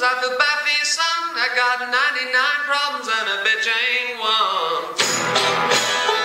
problems. I feel bad for your son. I got 99 problems and a bitch ain't one.